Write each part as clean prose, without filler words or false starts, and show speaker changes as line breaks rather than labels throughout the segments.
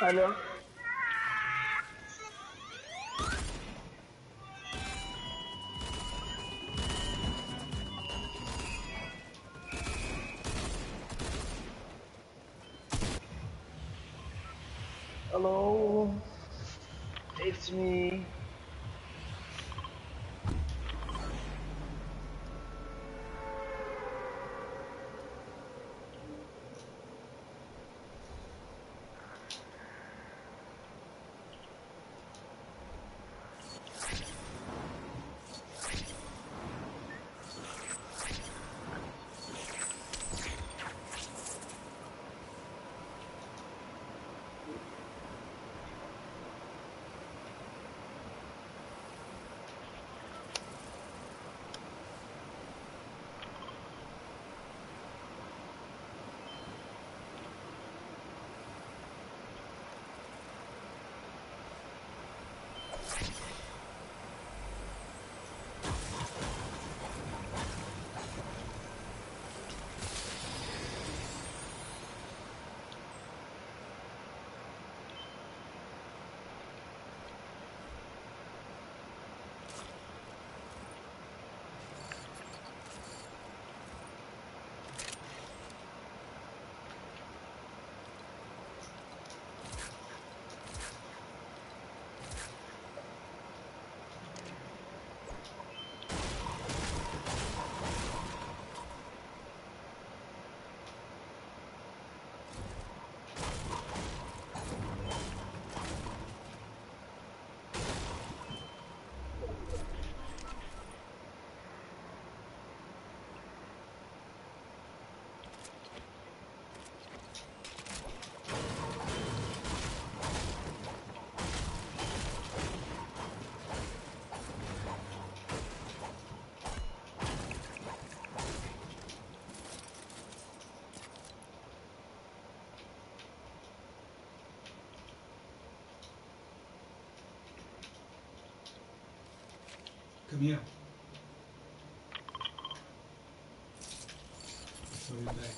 Алло. Hello, it's me.
Come here. I'll be back.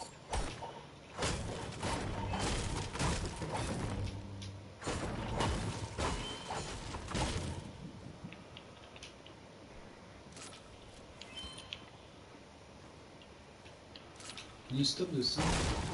Can you stop the sound?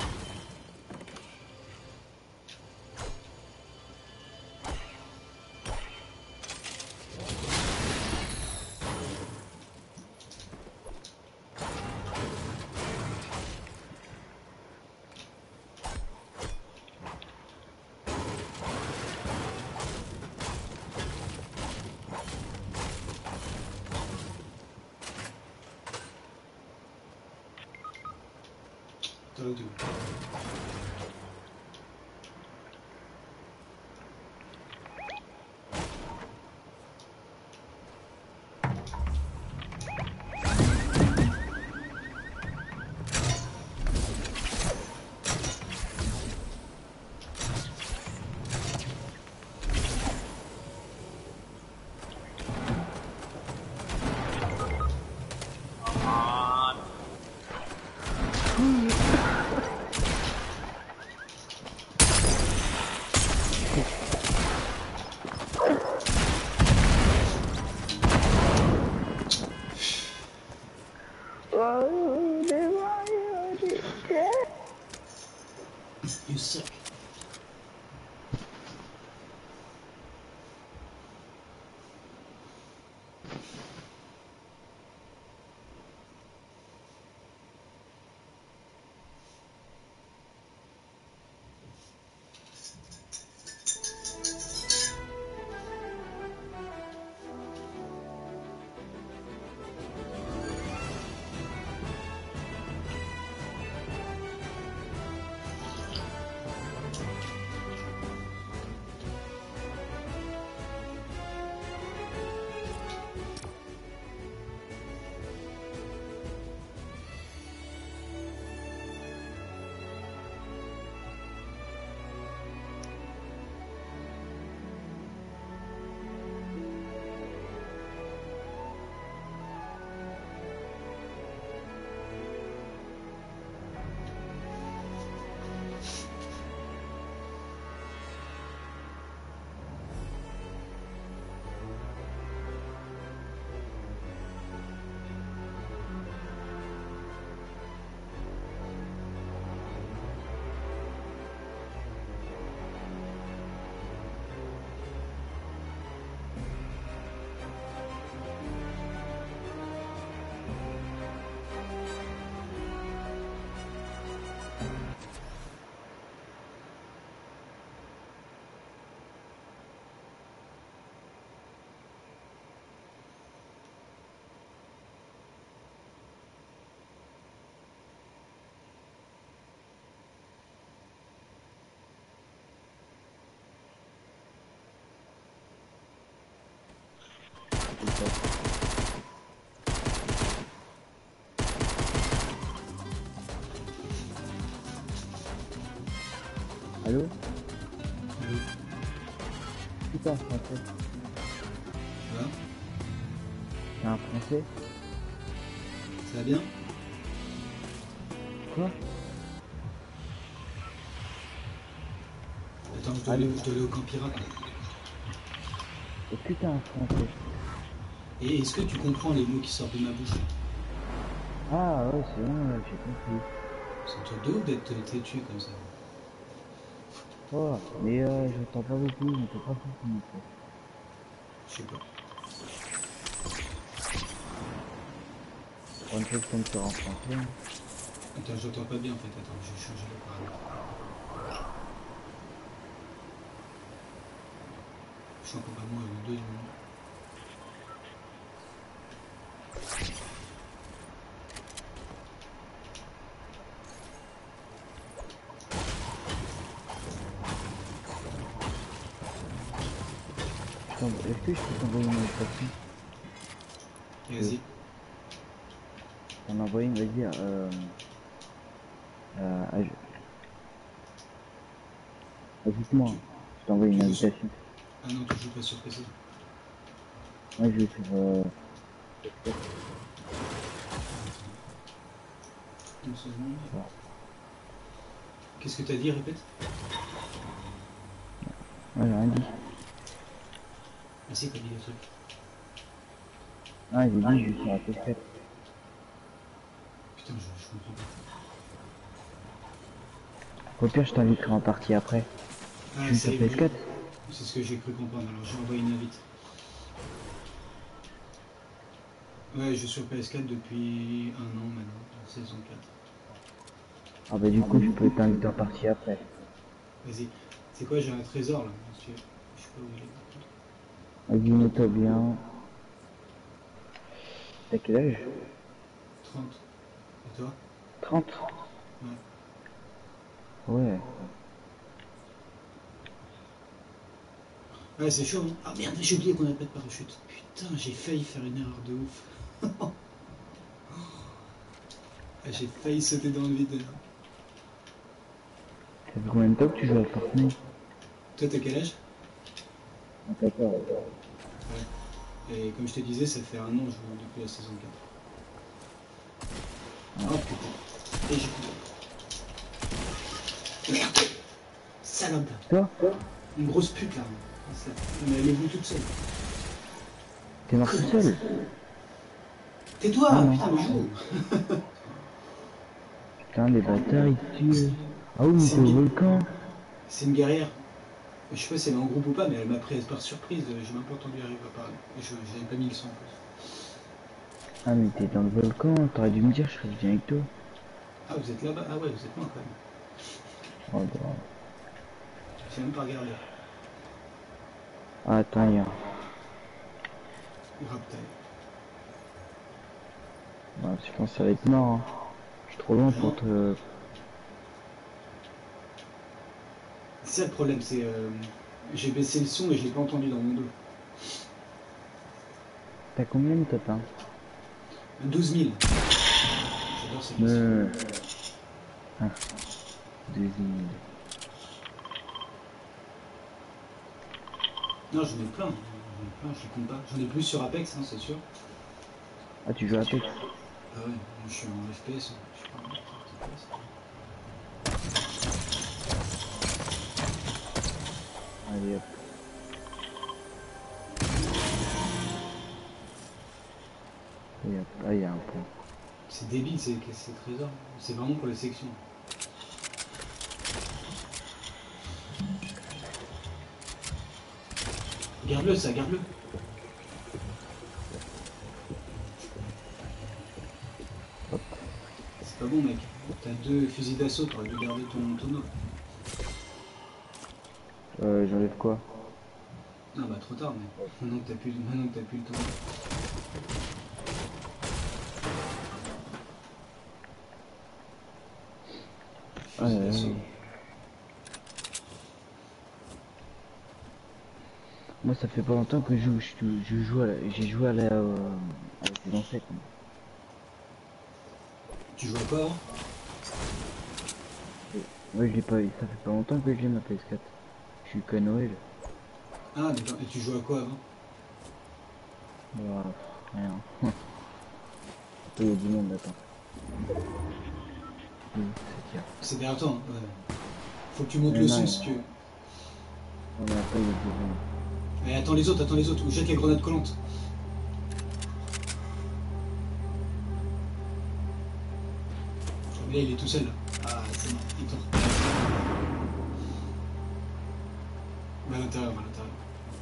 Told you. You suck.
c'est ça. Allô?
Allô?
Putain, français.
Ça va?
T'es un français?
Ça va bien?
Quoi?
Attends, je dois aller au camp pirate. Là.
Est-ce que t'es un français?
Et est-ce que tu comprends les mots qui sortent de ma bouche?
Ah ouais, c'est bon, là, j'ai compris.
C'est un truc de ouf d'être têtu comme ça.
Oh, mais j'entends pas beaucoup, j'entends pas beaucoup, mon frère.
Je sais pas.
Pour une fois que tu me sors en français, hein.
Attends, j'entends pas bien en fait. Attends, je vais changer le paramètre. Je suis encore vraiment avec 2 secondes.
Est-ce que je peux t'envoyer une invitation?
Vas-y.
T'en as envoyé une, vas-y, ajoute-moi,
Tu,
je t'envoie une
tu joues sur...
invitation.
Ah non, tu joues pas sur PC.
Moi, je vais sur,
Une seconde.
voilà.
Qu'est-ce que t'as dit, répète?
Ouais, j'ai rien dit.
Ah si, t'as dit des trucs.
Ah, j'ai dit, je vais sur la PS4.
Putain, je comprends pas.
Au pire, je t'inviterai en partie après.
Ah,
Tu joues
ça
sur
y est,
PS4?
c'est ce que j'ai cru comprendre. Alors, j'ai envoyé une invite. Ouais, je joue sur PS4 depuis 1 an maintenant, en saison 4.
Ah bah du coup, je peux t'inviter en partie après.
Vas-y. C'est quoi, j'ai un trésor là, monsieur. Je sais pas où il est.
Vas-y, mets-toi bien. T'as quel âge?
30. Et toi?
30.
Ouais.
Ouais.
Ouais, c'est chaud, hein. Ah merde, j'ai oublié qu'on n'a pas de parachute. Putain, j'ai failli faire une erreur de ouf. Ah, j'ai failli sauter dans le vide.
Ça fait combien de temps que tu joues à Fortnite?
Toi, t'as quel âge?
Ah, d'accord.
Ouais. Et comme je te disais, ça fait 1 an que je joue depuis la saison 4. Oh putain. Et j'ai plus. Merde. Salope.
Toi?
Une grosse pute là. Mais elle est venue toute seule.
T'es mort tout seul?
Tais-toi,
Ah non.
putain, mais joue.
Putain, les bâtards, ils tuent. Ah oui, mais
C'est
t'es au
une...
volcan.
c'est une guerrière. Je sais pas si elle est en groupe ou pas, mais elle m'a prise par surprise. J'ai même pas entendu arriver à parler. Et j'avais pas mis le son en plus.
Ah, mais t'es dans le volcan, t'aurais dû me dire, je serais bien avec toi.
Ah, vous êtes là-bas? Ah ouais, vous êtes loin quand même.
Oh, bah.
J'ai même pas regardé.
Ah, attends, il y a.
Raptail.
Bah, je pense que ça va être mort, hein. Je suis trop loin pour
Non.
te.
C'est ça le problème, c'est j'ai baissé le son et je l'ai pas entendu dans mon dos.
T'as combien de top, hein?
12 000. J'adore ces questions.
Ah, 2000.
Non, j'en ai plein. J'en ai plein, je les compte pas. J'en ai plus sur Apex, hein, c'est sûr.
Ah, tu joues à Apex?
Ah ouais, moi je suis en FPS. Hein. Je suis pas en FPS.
Allez, hop. Et hop. Ah, il y a un point.
C'est débile ces trésors. C'est vraiment pour les sections. Garde-le ça, garde-le.
Hop.
C'est pas bon mec. T'as 2 fusils d'assaut, t'aurais dû garder ton tonneau.
J'enlève quoi?
Ah bah trop tard mais. Maintenant que t'as plus le tonneau. Fusil d'assaut.
Moi, ça fait pas longtemps que je joue j'ai joué à la saison 7.
Tu joues à quoi avant?
Ouais, je l'ai pas eu. Ça fait pas longtemps que j'ai ma PS4. Je suis qu'à Noël.
Ah, d'accord. Et tu joues à quoi avant?
Bah, rien. Après, il y a du monde, attends. C'est où cette carte?
C'est derrière toi, hein. Ouais. Faut que tu montes le
Non,
son si tu veux.
non, mais après, il y a du monde.
Mais attends les autres, ou jette les grenades collantes. Mais là, il est tout seul là. Ah, c'est bon, Victor. Va à l'intérieur, va à l'intérieur.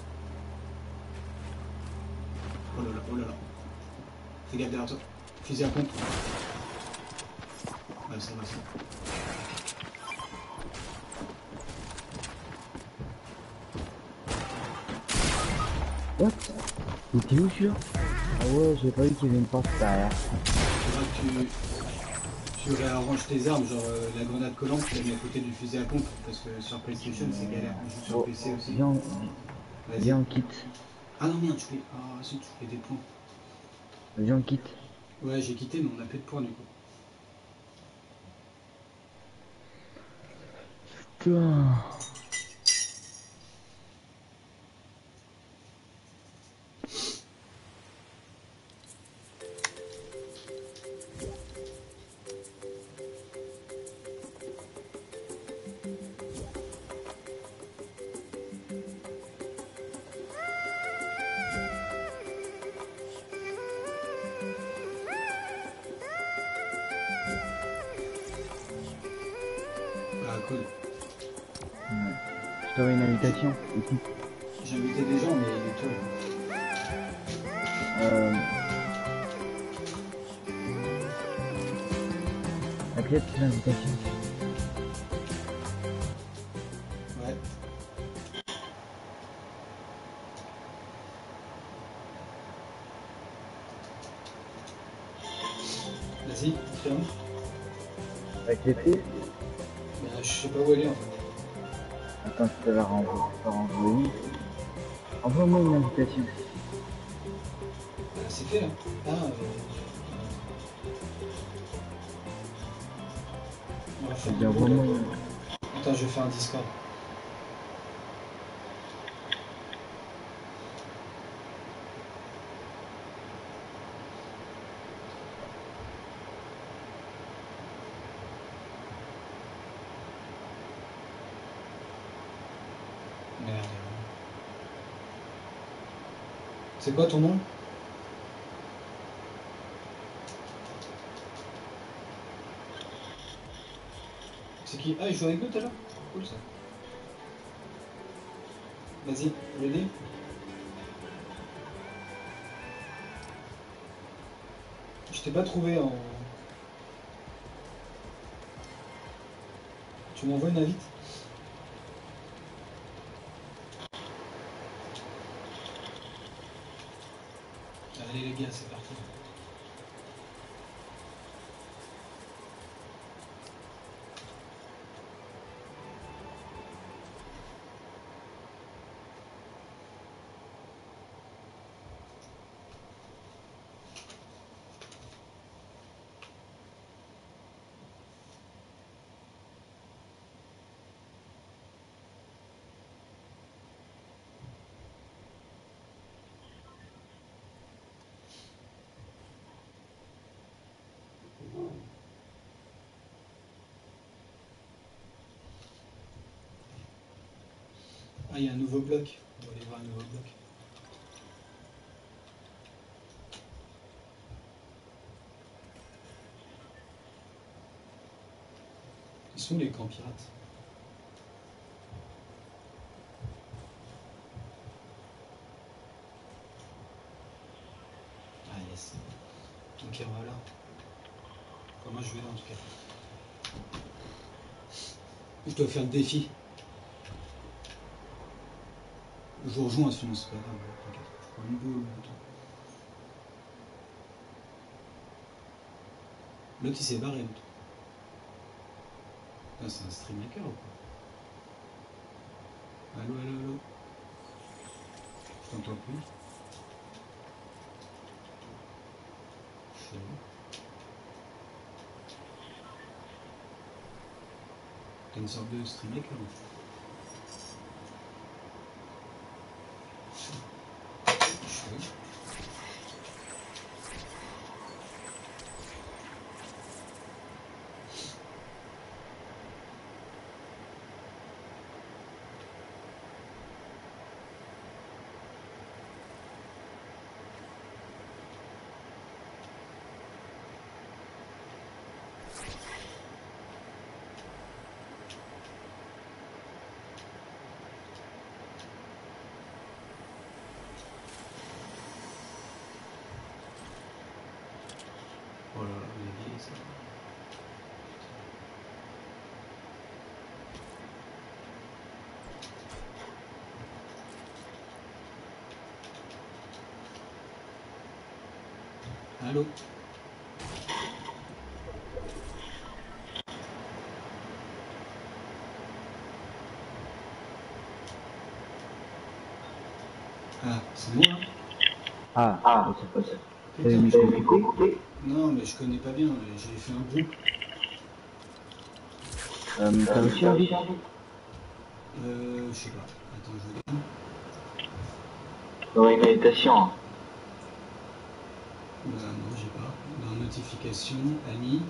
Oh là là, oh là là. Fais gaffe derrière toi. Fusil à pompe. Ouais, ça va, ça va.
What? Il était où celui-là? Ah ouais, j'ai pas vu qu'il y avait une porte derrière.
Faudra que tu réarranges tes armes, genre la grenade collante, tu la mets à côté du fusil à pompe, parce que sur PlayStation c'est galère, on joue sur
Bon,
PC aussi.
viens,
Vas-y.
viens, on quitte.
Ah non merde, tu fais. Ah si, tu fais des points.
Viens, on quitte.
Ouais, j'ai quitté, mais on a plus de points du coup.
Putain.
Ah cool.
Ouais. Je t'aurai une invitation. Écoute,
J'ai invité des gens, mais il est tôt.
euh, accepte l'invitation.
Ouais. Vas-y, ferme.
Accepté?
Bah, je sais pas où aller en fait.
Attends, je te la renvoyer. Envoie-moi une invitation.
Bah, c'est fait là. Ah, on va faire
Eh
du
bien,
bruit là.
envoie-moi une...
Attends, je vais faire un Discord. Merde. C'est quoi ton nom? C'est qui? Ah, il joue avec nous tout à l'heure? Cool ça. Vas-y, ready? Je t'ai pas trouvé en. Tu m'envoies une invite? Allez les gars, c'est parti. Ah, il y a un nouveau bloc. On va aller voir un nouveau bloc. Ils sont où les camps pirates? Ah yes. Ok, voilà. Enfin, moi je vais là en tout cas. Je dois faire le défi. Je vous rejoins sinon c'est pas grave. T'inquiète. Je prends une boule en même temps. L'autre il s'est barré l'autre. Ah, c'est un stream hacker ou quoi? Allô, allô, allô. t'entends plus. Chaud. T'as une sorte de streamek là. Chaud. Oh là là, les vieilles ça. Allô? Ah, c'est moi hein?
Ah, c'est pas ça.
Putain,
Micro coupé.
non, mais je connais pas bien, j'ai fait un groupe.
T'as reçu un vite?
Je sais pas. Attends, je regarde.
Dans une invitation.
Non, j'ai pas. Dans notification, amis.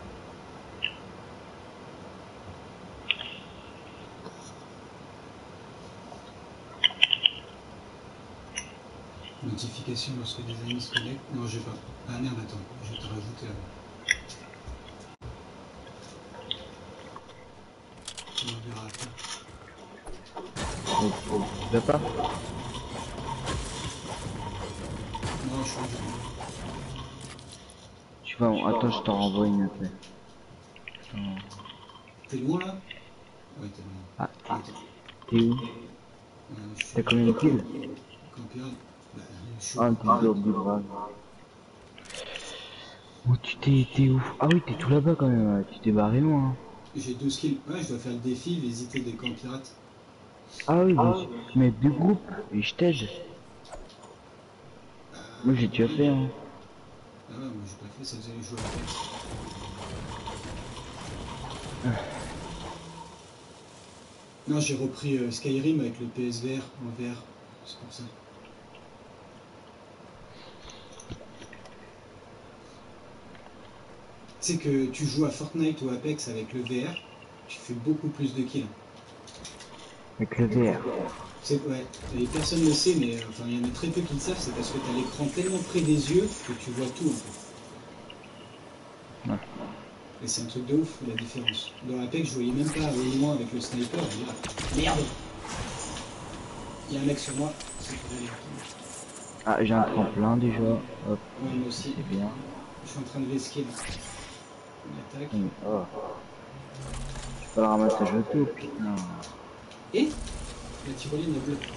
Notification lorsque des amis se connectent. Non, j'ai pas. Ah merde, attends, je vais te rajouter avant. On verra après.
Tu l'as pas?
Non, je suis en journée.
Tu vas, attends, je t'en renvoie une après.
T'es loin là? Ouais, t'es loin.
Ah,
Ouais,
t'es où?
je suis
T'as combien de kills?
campione. Bah, je suis
Ah,
au
t'es sur Big Brave. Oh, t'es où? Ah oui, t'es tout là-bas quand même, ouais. Tu t'es barré loin. Hein.
J'ai 12 kills. Ouais, je dois faire le défi, visiter des camps pirates.
Ah oui, mais deux groupes, et je t'aide. Moi j'ai déjà fait, hein.
Ah ouais, moi j'ai pas fait, ça faisait les joueurs après. Non, j'ai repris Skyrim avec le PSVR en VR, c'est pour ça. Tu sais que tu joues à Fortnite ou Apex avec le VR, tu fais beaucoup plus de kills.
Avec le VR.
Ouais, et personne ne le sait, mais enfin il y en a très peu qui le savent, c'est parce que tu as l'écran tellement près des yeux que tu vois tout en fait.
Ouais.
Et c'est un truc de ouf la différence. Dans Apex, je voyais même pas au loin avec le sniper, et là, merde! Il y a un mec sur moi, c'est pour aller attendre.
Ah, j'ai un tremplin déjà. Hop,
Ouais, moi aussi.
c'est bien.
Je suis en train de vesquer là. On attaque.
Oh. Je peux le ramassage auto, putain.
Et la tyrolienne est bleue.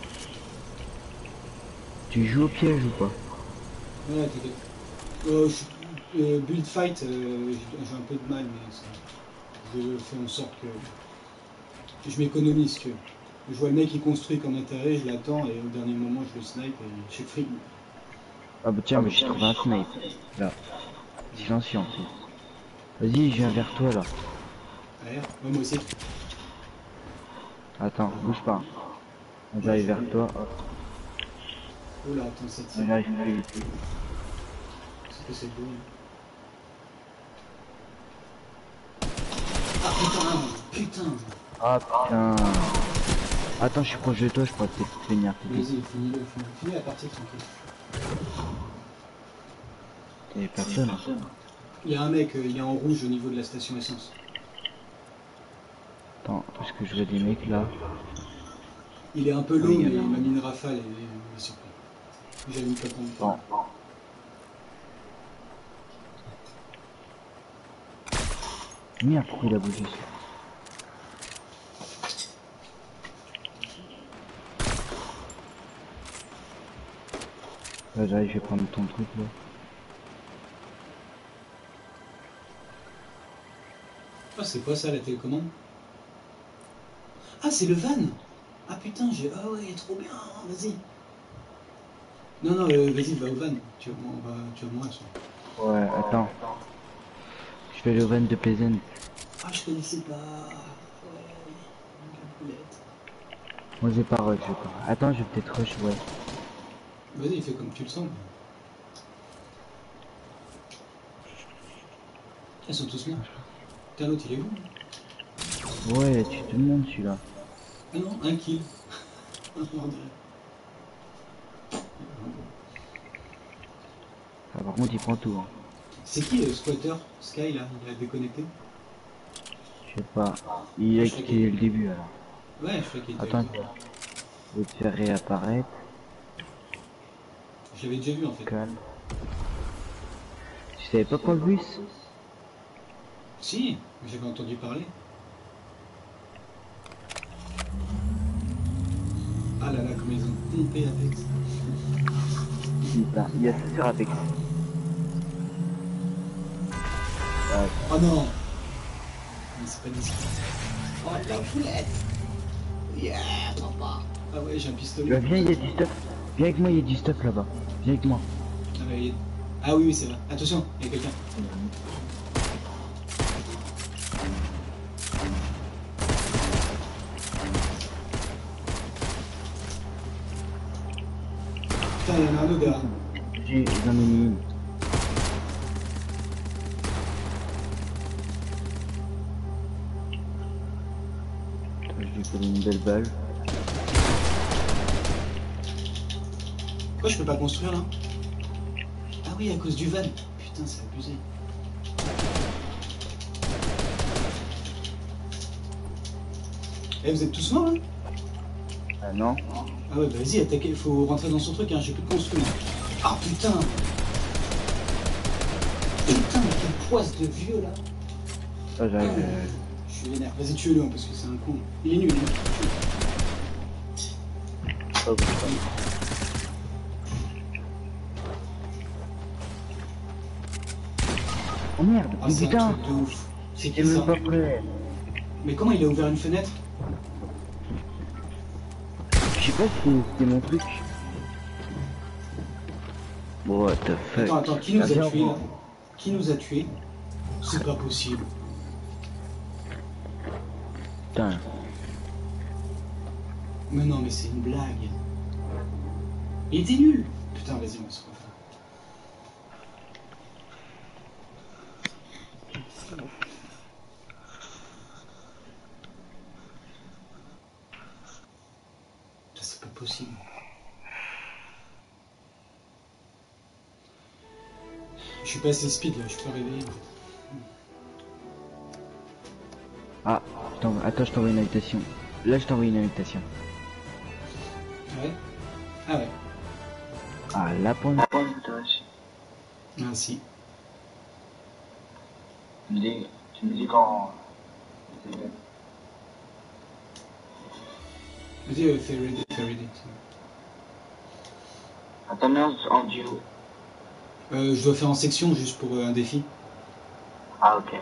Tu joues au piège ou pas?
Ouais, t'inquiète. Build fight, j'ai un peu de mal, mais ça, je fais en sorte que je m'économise. Que je vois le mec qui construit comme intérêt, je l'attends et au dernier moment je le snipe et je suis free.
Ah bah tiens, mais j'ai trouvé un snipe. Là. Silencieux en plus. Vas-y, je viens vers toi là.
AR, ouais, moi aussi.
Attends, bouge pas. J'arrive vers toi. Hop.
Oh là, attends, ça tire.
J'arrive plus vite.
C'est que c'est beau. Hein. Ah putain.
Ah putain. Attends, je suis proche de toi, je pourrais peut-être venir t'aider.
Vas-y, finis la partie tranquille.
Y'a personne.
Il y a un mec, il est en rouge au niveau de la station essence.
Attends, parce que je vois des mecs là.
Il est un peu low,
Oui,
mais il m'a mis une rafale et il est surpris. J'allume pas tant de temps.
Merde, pourquoi il a bougé ça? Là, j'arrive, je vais prendre ton truc là.
Ah, c'est quoi ça la télécommande? Ah, c'est le van! Ah putain, j'ai. Ah ouais, trop bien, vas-y! Non, non, vas-y, va au van. Tu vas mourir, ça.
Ouais, attends. Je vais aller au van de Pleasant.
Ah, je connaissais pas. Ouais, la boulette.
Moi j'ai pas rush, je vais pas. Attends, je vais peut-être rush, ouais.
Vas-y, fais comme tu le sens. Ils sont tous morts. Putain, l'autre, il est où?
Ouais, tu te demandes celui-là.
Ah non, un kill. Un mort de...
Ah, par contre, il prend tout. Hein.
C'est qui le squatter? Sky, là, il a déconnecté?
Je sais pas. Il
Ah,
a
je crois qu'il...
quitté le début alors.
Ouais, je crois qu'il était
Attends,
avec toi.
je vais te faire réapparaître.
Je l'avais déjà vu, en fait.
Calme. Tu savais pas pour le bus?
Si, j'avais entendu parler. Ah là là, comme ils ont pompé Apex.
Il y a ça sur Apex. Ouais.
Oh non! Mais c'est pas discret. Oh la boulette! Yeah, papa! Ah ouais, j'ai un pistolet.
Bah, viens, il y a du stuff. Viens avec moi, il y a du stuff là-bas. Viens avec moi.
Ah, bah, ah oui, oui, c'est vrai. Attention, il y a quelqu'un. Putain, il y en a un autre derrière.
J'en ai mis une. Attends, je lui colle une belle balle.
Pourquoi je peux pas construire là? Ah oui, à cause du van. Putain, c'est abusé. Eh, vous êtes tous morts là?
Ah non?
Ah ouais, bah vas-y, attaquez, faut rentrer dans son truc, hein, j'ai plus de construire. Ah putain! Putain, mais quelle poisse de vieux là!
Ah, j'arrive.
Je suis vénère. Vas-y, tuez-le, hein, parce que c'est un con. Il est nul, hein.
Oh, putain. Oh merde,
Ah,
mais
c'est un
putain!
truc de ouf. C'est
J'étais
qui ça?
même pas prêt.
Mais comment il a ouvert une fenêtre?
Je sais pas si c'était mon truc. What the fuck?
Attends, qui nous a
viens,
tués là?
voir.
Qui nous a tués? C'est pas possible.
Putain.
Mais non, mais c'est une blague. Il était nul. Putain, vas-y, on va se refaire. Putain, c'est pas possible. Je suis pas assez speed là, je suis pas réveillé.
Ah, attends, je t'envoie une invitation. Là, je t'envoie une invitation.
Ouais? Ah ouais.
Ah, là pour une fois,
Ah si.
tu me dis quand.
Vas-y, fais ready, fais ready.
Attends, en duo.
Je dois faire en section juste pour un défi.
Ah, ok.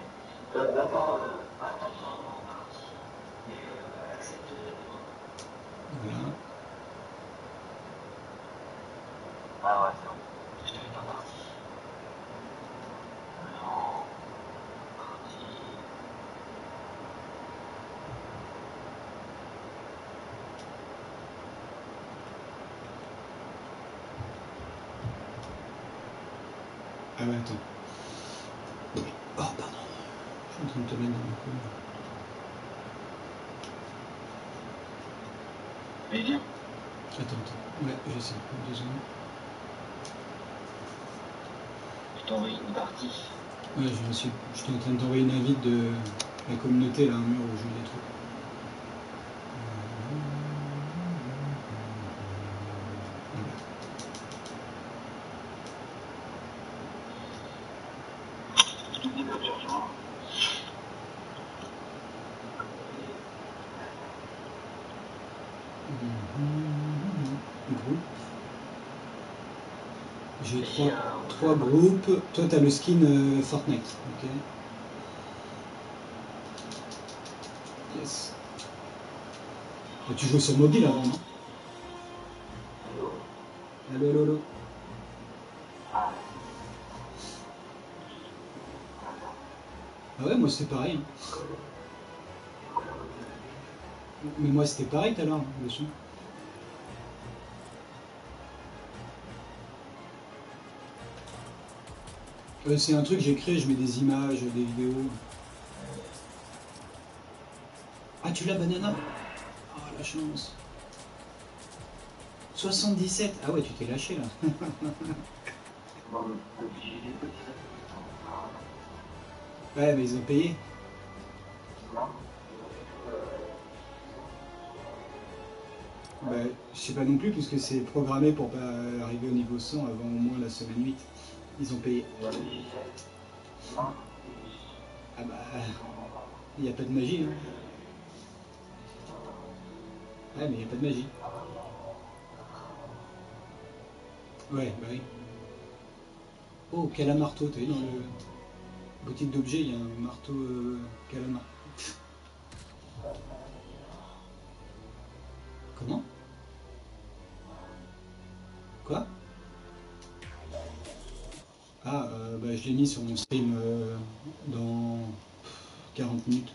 Voilà.
Ah ouais, c'est bon. Je te fais pas partie.
Ah ouais, attends. Oh, pardon. Je suis en train de te mettre dans le coup.
Mais viens.
Attends. Ouais, j'essaie. 2 secondes.
Je t'envoie une partie.
Ouais, je suis. J'étais en train de t'envoyer une invite de la communauté, là, un mur où je joue des trucs. Groupe. J'ai trois groupes. Toi, t'as le skin Fortnite. Ok. Yes. Et tu jouais sur mobile avant, non? Allô, allô, allô. Ah ouais, moi c'est pareil. Mais moi c'était pareil tout à l'heure, le son. C'est un truc que j'ai créé, je mets des images, des vidéos. Ah, tu l'as, Banana? Oh, la chance. 77. Ah ouais, tu t'es lâché là. Ouais, mais ils ont payé. Bah, je sais pas non plus, puisque c'est programmé pour pas arriver au niveau 100 avant au moins la semaine 8. Ils ont payé. Ah bah, il n'y a pas de magie. Hein. Ouais, mais il n'y a pas de magie. Ouais, bah oui. Oh, calamarteau, t'as vu dans le boutique d'objets, il y a un marteau calamar. Comment? Quoi? Ah, bah, je l'ai mis sur mon stream dans 40 minutes.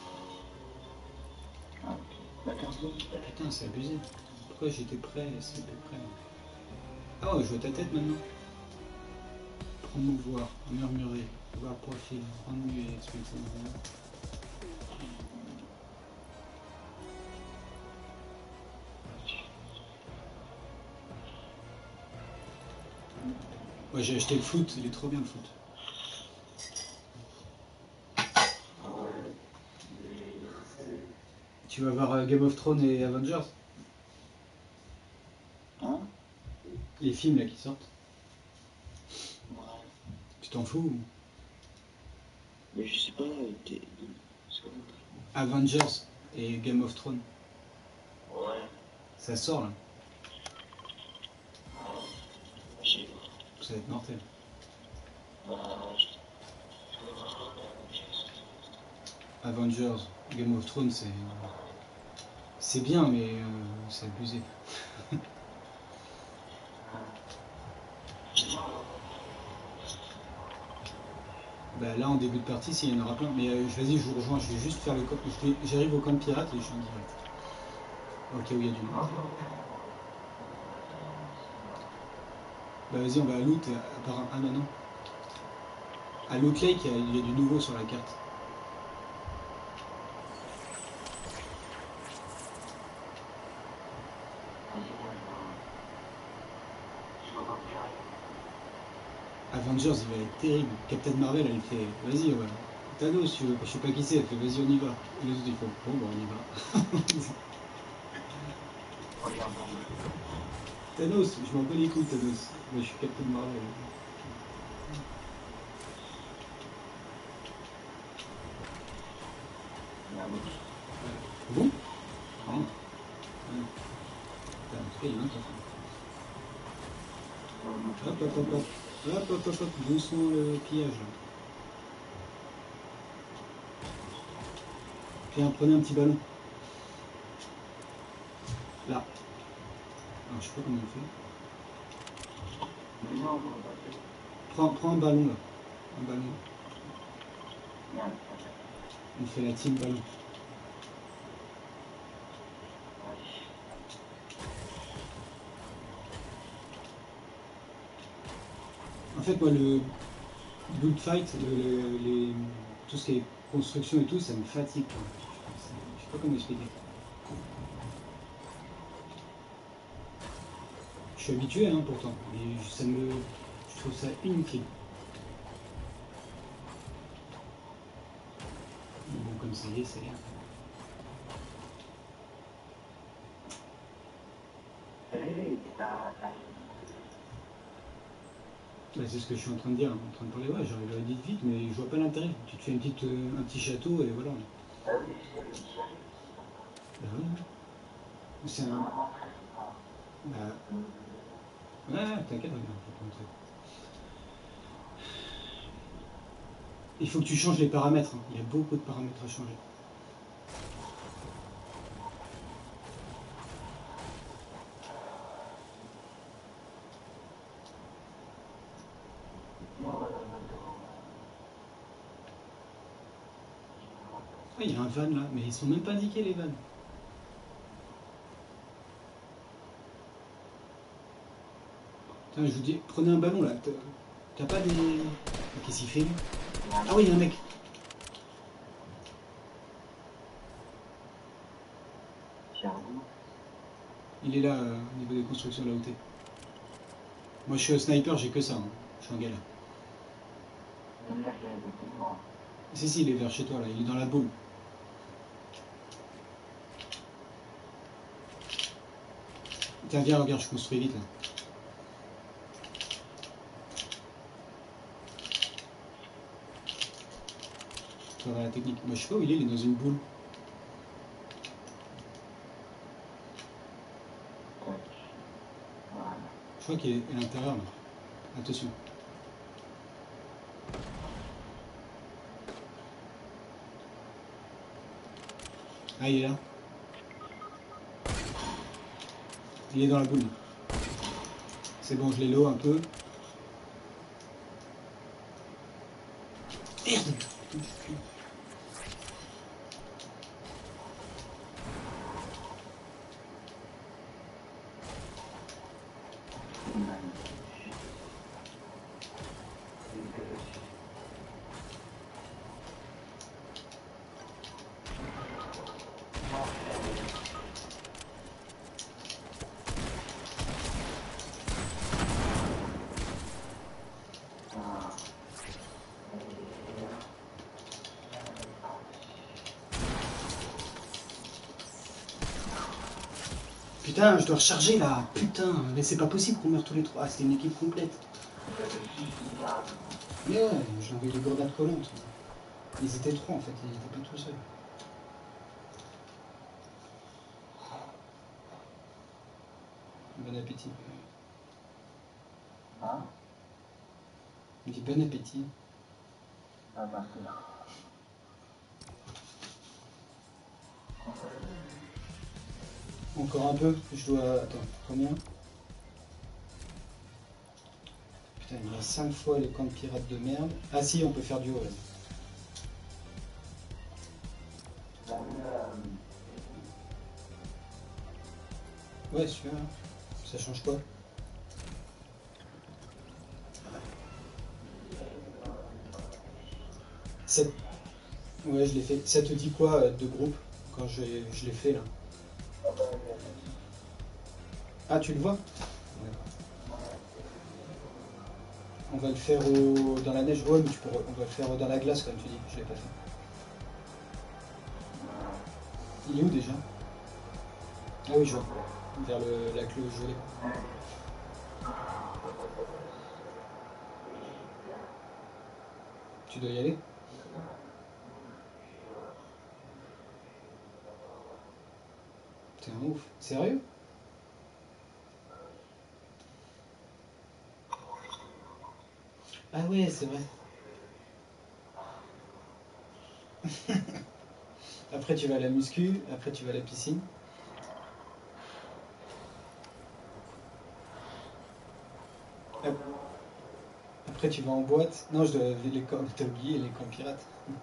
Putain, c'est abusé. Pourquoi j'étais prêt, c'est plus prêt. Ah ouais, je vois ta tête maintenant. Promouvoir, murmurer, voir profil, remuer, expliquer. Ouais, j'ai acheté le foot, il est trop bien le foot. Tu vas voir Game of Thrones et Avengers?
Hein?
Les films là qui sortent. Tu t'en fous?
Mais je sais pas,
Avengers et Game of Thrones.
ouais,
Ça sort là.
je sais
Ça va être mortel.
pas.
Avengers, Game of Thrones, c'est bien, mais c'est abusé. Bah là, en début de partie, s'il y en aura plein. Mais vas-y, je vous rejoins. Je vais juste faire le camp. J'arrive au camp de pirate et je suis en direct. Ok, où il y a du monde. Bah vas-y, on va à Loot. Ah non, non. À Loot Lake, il y a du nouveau sur la carte. Avengers, il va être terrible. Captain Marvel, elle fait vas-y, ouais. Thanos, je sais pas qui c'est, elle fait vas-y, on y va. Et les autres, ils font bon, bah on y va. Thanos, je m'en bats les couilles, Thanos. Moi, je suis Captain Marvel. Bon? Ah non. Putain, en tout cas, il y en a un qui a faim. Hop, hop, hop, hop. Hop, hop, hop, hop. Doucement le pillage, là. Tiens, prenez un petit ballon. Là. Alors, je sais pas comment on fait. Prends un ballon, là. Un ballon. On fait la team ballon. En fait, moi, le build fight, tout ce qui est construction et tout, ça me fatigue. Quoi. Je sais pas comment expliquer. Je suis habitué, hein, pourtant, mais je trouve ça inutile. Mais bon, comme ça y est, c'est rien. Bah, c'est ce que je suis en train de dire, en train de parler. Ouais, j'arrive à vite vite, mais je vois pas l'intérêt. Tu te fais un petit château et voilà. Bah ouais. C'est un. Bah. Ouais, t'inquiète, regarde, je vais te montrer. Il faut que tu changes les paramètres. Hein. Il y a beaucoup de paramètres à changer. Ah, il y a un van là, mais ils sont même pas indiqués les vannes. Putain, je vous dis, prenez un ballon là. T'as pas des. Qu'est-ce qu'il fait lui? Ah oui, il y a un mec. Il est là, au niveau des constructions là où t'es. Moi je suis au sniper, j'ai que ça. Hein. Je suis en galère. Si, il est vers chez toi là, il est dans la boule. Tiens, viens, regarde, je construis vite là. Tu vas voir la technique. Moi je sais pas où il est dans une boule. Je crois qu'il est à l'intérieur là. Attention. Ah, il est là. Il est dans la boule. C'est bon, je l'ai low un peu. Merde. Putain, je dois recharger là. Putain, mais c'est pas possible qu'on meure tous les trois. Ah, c'était une équipe complète. Mais ouais, j'ai envoyé des grenades collantes. Ils étaient trois en fait, ils étaient pas tout seuls. Bon appétit.
Hein?
Il dit bon appétit.
Ah, merci.
Encore un peu, je dois. Attends, combien? Putain, il y a 5 fois les camps de pirates de merde. Ah si, on peut faire du haut là. Ouais, celui-là, ça change quoi? Cette... Ouais, je l'ai fait. Ça te dit quoi de groupe quand je l'ai fait là? Ah, tu le vois? Ouais. On va le faire dans la neige. Ouais, mais on va le faire dans la glace comme tu dis. Je l'ai pas fait. Il est où déjà? Ah oui, je vois. Vers la clé gelée. Tu dois y aller? T'es un ouf. Sérieux? Ah ouais, c'est vrai. Après tu vas à la muscu, après tu vas à la piscine. Après tu vas en boîte. Non, je dois les camps, t'as oublié les camps pirates.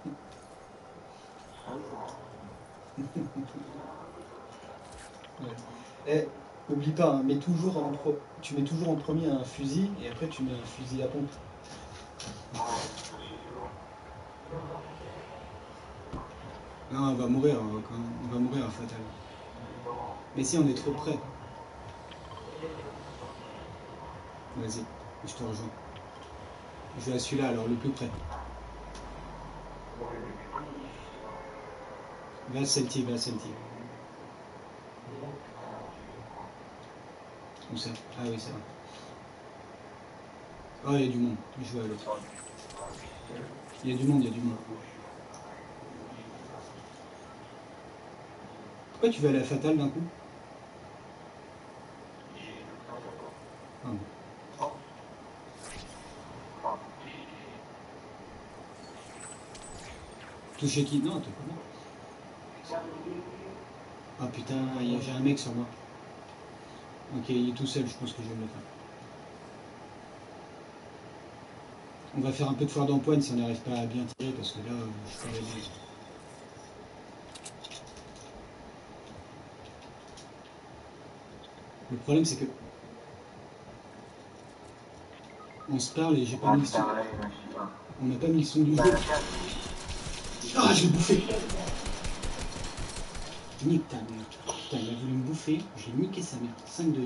Ouais. Eh, oublie pas, hein, tu mets toujours en premier un fusil et après tu mets un fusil à pompe. Non, on va mourir, on va mourir à fatal. Mais si on est trop près. Vas-y, je te rejoins. Je vais à celui-là alors, le plus près. Va à celle-ci, va à celle-ci. Où ça? Ah oui, c'est vrai. Oh, il y a du monde. Je vais à l'autre. Il y a du monde, il y a du monde. Pourquoi tu vas à la fatale d'un coup? Ah bon. Toucher qui? Non, t'es pas là. Ah putain, j'ai un mec sur moi. Ok, il est tout seul, je pense que je vais me le faire. On va faire un peu de foire d'empoigne si on n'arrive pas à bien tirer parce que là, je suis pas réglé. Le problème c'est que on se parle et j'ai pas mis le son. On n'a pas mis le son du jeu. Ah, je l'ai bouffé. Nique ta mère. Putain, il a voulu me bouffer, j'ai niqué sa mère. 5 de vie.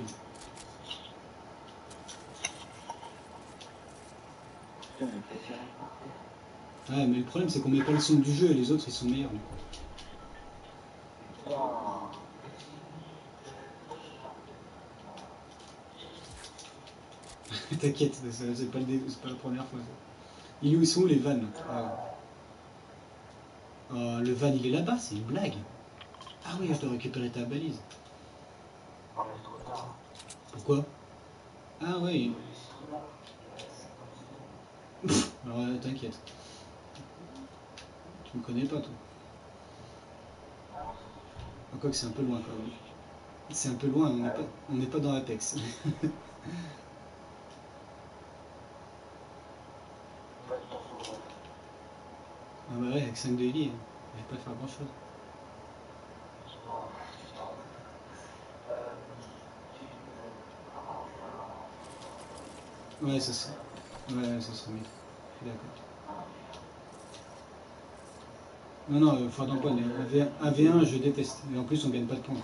Ouais, mais le problème c'est qu'on met pas le son du jeu et les autres ils sont meilleurs. T'inquiète, c'est pas la première fois. Ils sont où les vannes? Le van il est là-bas, c'est une blague. Ah oui, je dois récupérer ta balise. Pourquoi? Ah oui. Alors t'inquiète. Tu me connais pas toi. Quoique c'est un peu loin quand même. C'est un peu loin, on n'est pas dans Apex. Ah bah ouais, avec 5 de vie, je vais pas faire grand chose. Ouais, ça serait mieux. Je suis d'accord. Non, foire d'empoigne. AV1, je déteste. Et en plus, on gagne pas de points.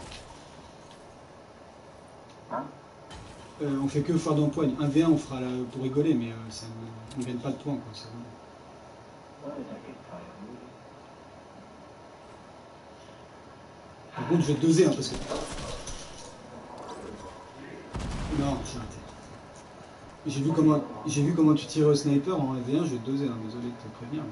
On fait que foire d'empoigne. 1v1, on fera pour rigoler, mais on gagne pas de points. Quoi, par contre, je vais te doser, parce que... Non, j'ai arrêté. J'ai vu comment tu tirais au sniper en AV1, je vais te doser, désolé de te prévenir.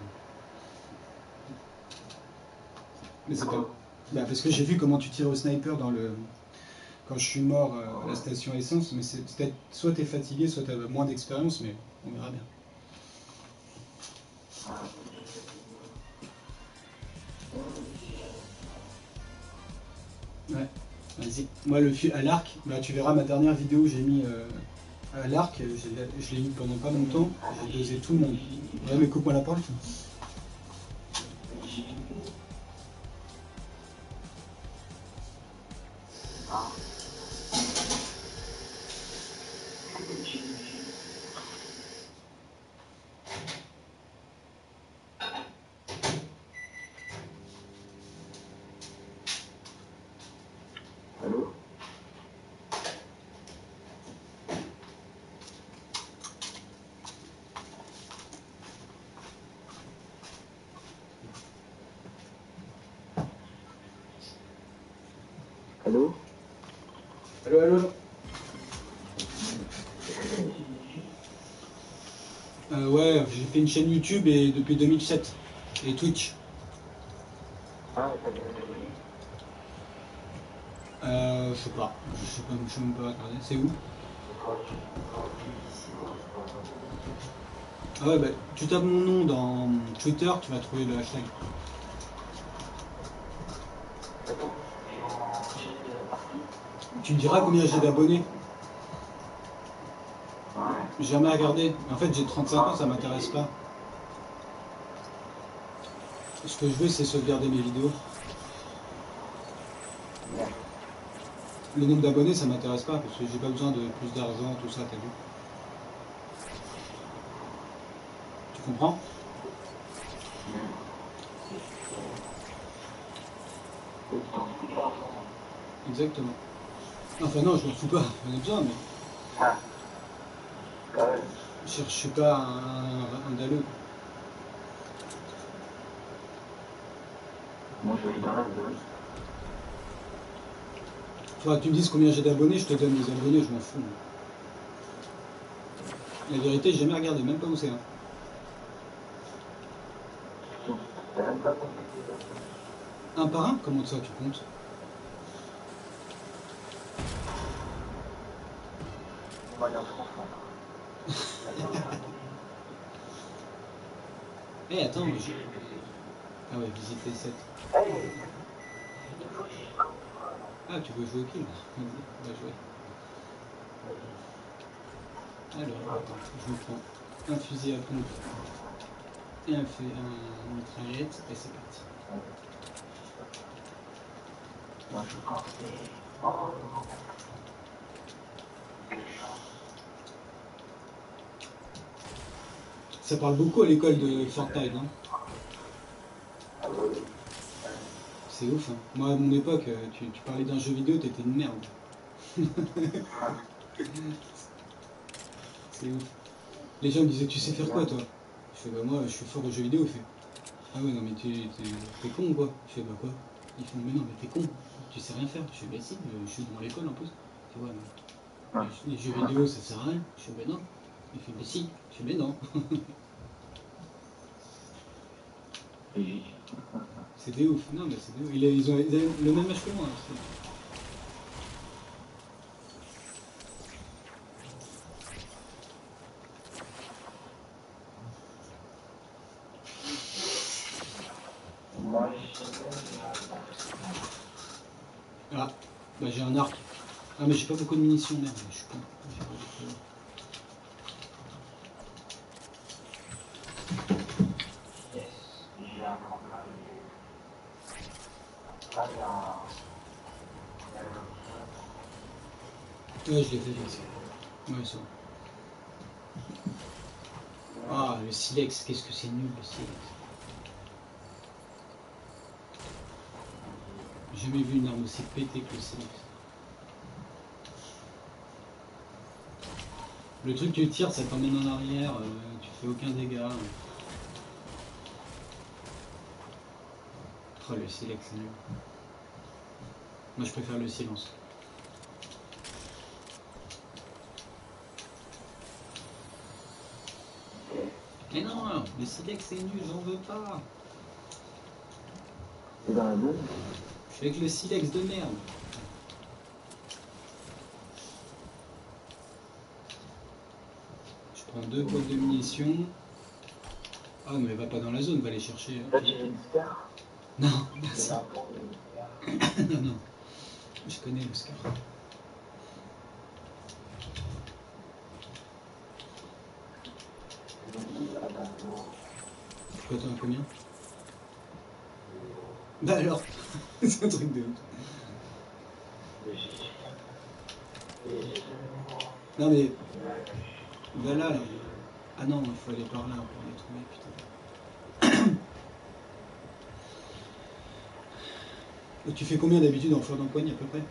Mais c'est pas... Bah, parce que j'ai vu comment tu tirais au sniper quand je suis mort à la station essence, mais c'est peut-être soit t'es fatigué, soit t'as moins d'expérience, mais on verra bien. Ouais, vas-y. Moi, à l'arc, bah, tu verras ma dernière vidéo, j'ai mis à l'arc, je l'ai mis pendant pas longtemps, j'ai dosé tout le monde. Ouais, mais coupe-moi la parole.
Allô? Allô?
Allô. Ouais, j'ai fait une chaîne YouTube et depuis 2007 et Twitch.
Ah, t'as bien
Je sais pas, je sais même pas regarder. C'est où? Ah ouais, bah tu tapes mon nom dans Twitter, tu vas trouver le hashtag. Tu me diras combien j'ai d'abonnés? J'ai jamais regardé. En fait, j'ai 35 ans, ça m'intéresse pas. Ce que je veux, c'est sauvegarder mes vidéos. Le nombre d'abonnés, ça m'intéresse pas, parce que j'ai pas besoin de plus d'argent, tout ça, t'as vu? Tu comprends? Exactement. Enfin non, je m'en fous pas, j'en ai besoin, mais... Je suis pas un dalleux.
Moi, je vais dans la vidéo.
Faudra que tu me dises combien j'ai d'abonnés, je te donne des abonnés, je m'en fous. La vérité, j'ai jamais regardé, même pas où c'est. Un par un? Comment ça tu comptes? Eh, attends, ah ouais, visiter 7. Ah, tu veux jouer au kill? Vas-y, on va jouer. Alors, attends, je me prends un fusil à pompe et un mitraillette, et c'est parti. Ça parle beaucoup à l'école de Fortnite. Hein. C'est ouf. Hein. Moi, à mon époque, tu parlais d'un jeu vidéo, t'étais une merde. C'est ouf. Les gens me disaient, tu sais faire quoi, toi? Je fais, bah moi, je suis fort aux jeux vidéo. Fait, ah ouais, non, mais t'es con ou quoi? Je fais, bah quoi? Ils font, mais non, mais t'es con. Tu sais rien faire. Je fais, bah si, je suis dans l'école en plus. Tu vois, les jeux vidéo, ça sert à rien. Je fais, bah non. Il fait, mais si. Je fais, mais non. C'était ouf. Non, mais c'était ouf. Ils ont le même âge que moi. Hein. Ah, bah j'ai un arc. Ah, mais j'ai pas beaucoup de munitions, merde. Je suis con. Ouais, je l'ai fait ça. Ouais, ça. Ah, le silex, qu'est-ce que c'est nul le silex. J'ai jamais vu une arme aussi pétée que le silex. Le truc tu tires, ça t'emmène en arrière, tu fais aucun dégât. Oh, le silex, c'est nul. Moi, je préfère le silence. Mais non, le silex, c'est nul, j'en veux pas.
C'est dans la boue.
Je suis avec le silex de merde. Je prends 2 boîtes de munitions. Ah, mais va pas dans la zone, va les chercher.
Là, tu veux une star?
Non, merci. Non, non. Je connais le scar. Pourquoi t'en as combien? Bah alors, c'est un truc de ouf. Non mais, bah là. Ah non, il faut aller par là pour les trouver, putain. Et tu fais combien d'habitude en fleur d'empoigne à peu près?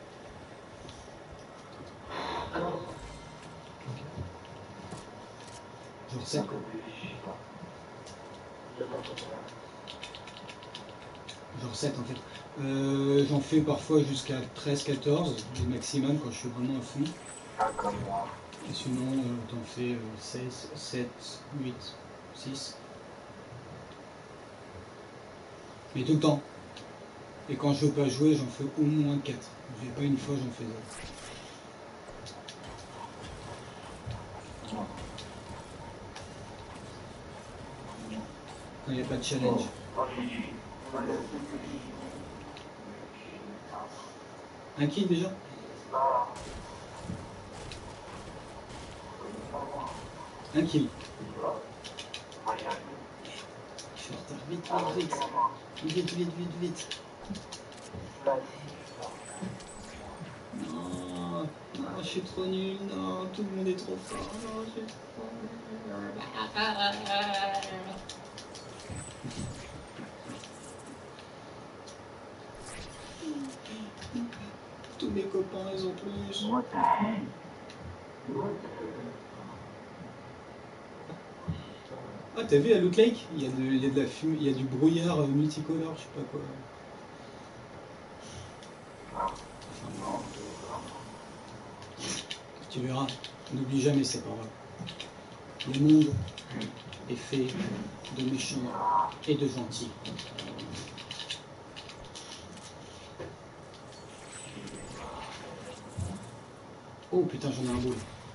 Genre 7. Genre 7 en fait. J'en fais parfois jusqu'à 13-14, le maximum quand je suis vraiment à fond. Et sinon, t'en fais 16, 7, 8, 6. Mais tout le temps. Et quand je veux pas jouer, j'en fais au moins 4. Je vais pas une fois, j'en fais 2. Quand il n'y a pas de challenge. Un kill déjà? Un kill. Je suis en retard. Vite, vite, vite. Vite, vite, vite, vite. Non, non, je suis trop nul. Non, tout le monde est trop fort. Non, je suis trop nul. Tous mes copains, ils ont plus. Ah, t'as vu à Loot Lake? Il y a de la fumée, il y a du brouillard multicolore, je sais pas quoi. Tu verras, n'oublie jamais ces paroles. Le monde est fait de méchants et de gentils. Oh putain, j'en ai un boule.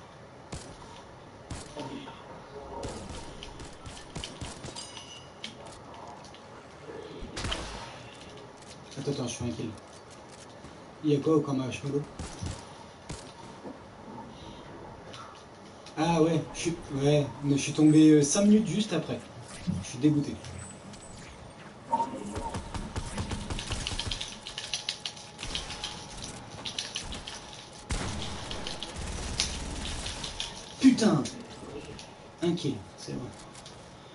Attends, je fais un kill. Il y a quoi au camp marshmallow? Ah ouais, je suis tombé 5 minutes juste après. Je suis dégoûté. Putain! Un kill, c'est bon.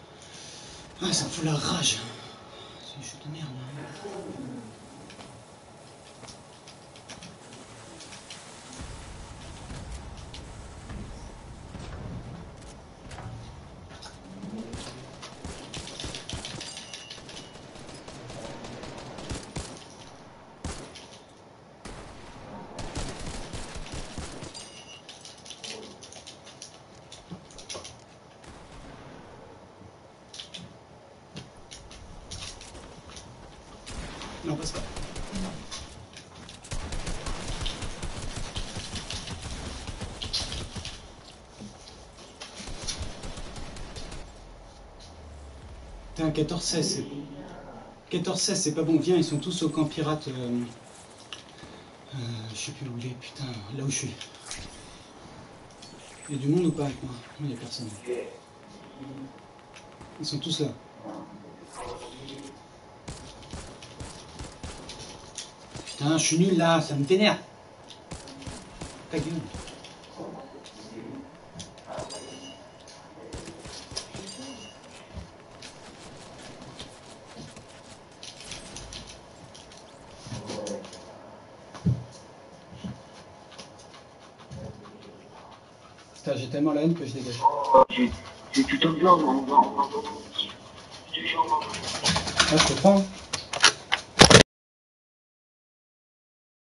Ah, ça me fout la rage. C'est une chute de merde. Non, passe pas. Putain, 14-16, 14-16, c'est pas bon. Viens, ils sont tous au camp pirate. Je sais plus où il est, putain, là où je suis. Il y a du monde ou pas avec moi? Non, il n'y a personne. Ils sont tous là. Putain, je suis nul là, ça me vénère. Ta gueule. Putain, j'ai tellement la haine que je dégage.
J'ai tout en blanc, on va.
Ah, je te prends.